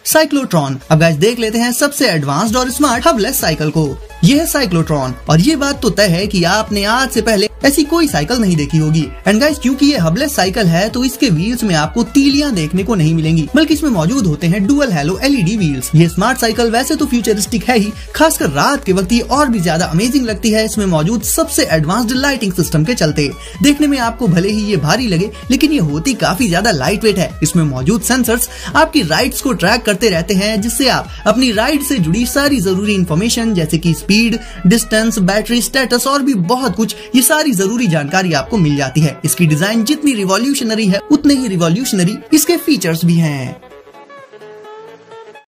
Cyclotron. अब guys देख लेते हैं सबसे एडवांस्ड और स्मार्ट हबलेस साइकिल को। यह है साइक्लोट्रॉन और ये बात तो तय है कि आपने आज से पहले ऐसी कोई साइकिल नहीं देखी होगी। एंड गाइस क्योंकि ये हबलेस साइकिल है तो इसके व्हील्स में आपको तीलियां देखने को नहीं मिलेंगी, बल्कि इसमें मौजूद होते हैं डुअल हैलो LED व्हील्स। ये स्मार्ट साइकिल वैसे तो फ्यूचरिस्टिक है ही, खासकर रात के वक्त ये और भी ज्यादा अमेजिंग लगती है इसमें मौजूद सबसे एडवांस्ड लाइटिंग सिस्टम के चलते। देखने में आपको भले ही ये भारी लगे लेकिन ये होती काफी ज्यादा लाइट वेट है। इसमें मौजूद सेंसर्स आपकी राइड्स को ट्रैक करते रहते हैं, जिससे आप अपनी राइड से जुड़ी सारी जरूरी इंफॉर्मेशन जैसे कि स्पीड, डिस्टेंस, बैटरी स्टेटस और भी बहुत कुछ, ये सारी जरूरी जानकारी आपको मिल जाती है। इसकी डिजाइन जितनी रिवॉल्यूशनरी है उतने ही रिवॉल्यूशनरी इसके फीचर्स भी हैं।